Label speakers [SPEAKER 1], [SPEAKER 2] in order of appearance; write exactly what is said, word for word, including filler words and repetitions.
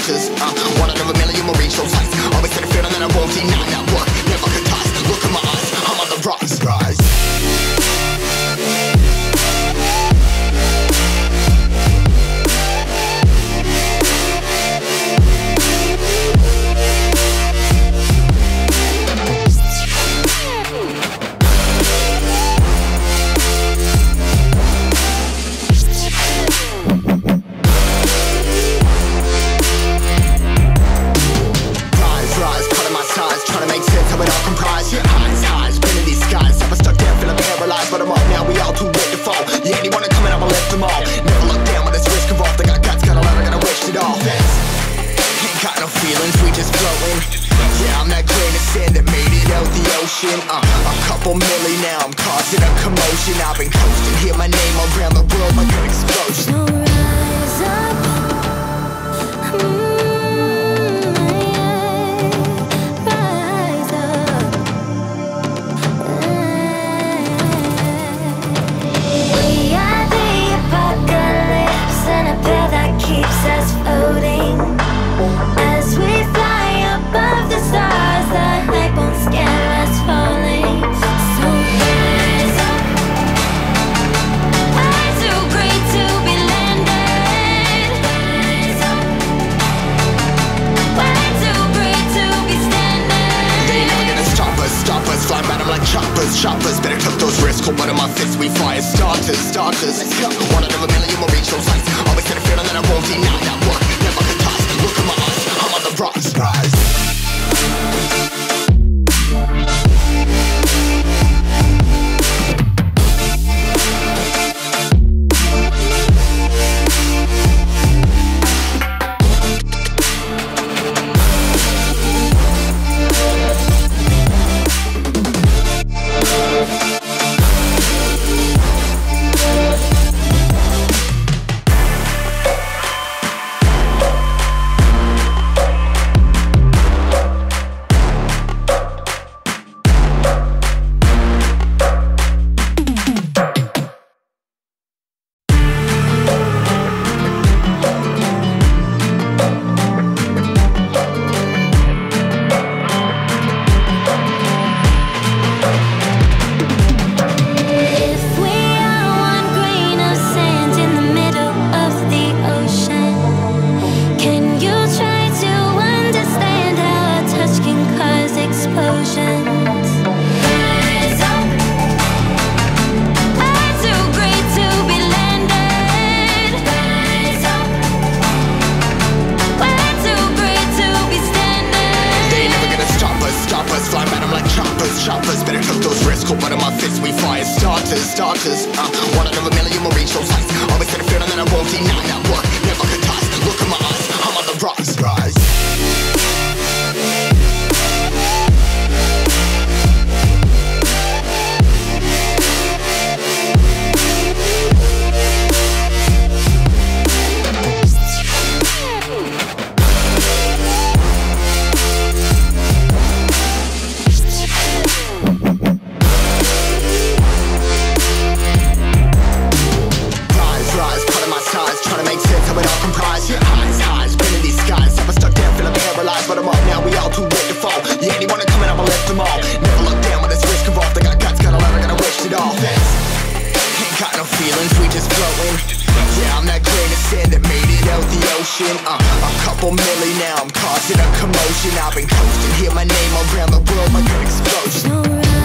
[SPEAKER 1] starters. uh, One out of a million will reach those heights. Always had a feeling that I won't deny. That work never could toss. Look in my eyes, I'm on the rise, rise. Uh, a couple milli now, I'm causing a commotion. I've been coasting, hear my name around the world like an explosion.
[SPEAKER 2] So rise up, mm, yeah, rise up. We are the apocalypse, and a pill that keeps us floating. As we fly above the stars, the hype won't scare us falling. So rise up. Way too great to be landed. Rise up. Way too great to be standing.
[SPEAKER 1] They ain't never gonna stop us, stop us. Flying by them like choppers, choppers. Better took those risks, cold blood in my fists. We fire starters, starters. Let's go. One out of a million will reach those heights. Always had a feeling that I won't deny. That work never could toss. Look in my eyes, I'm on the rise, rise. Choppers, better took those risks, cold blood in my fists. We fire starters, starters. uh, One out of a million will reach those heights. Always had a feeling that I won't deny. That work never could toss. Look in my eyes, I'm on the rise, rise. Uh, a couple milli now, I'm causing a commotion. I've been coasting, hear my name around the world like an explosion.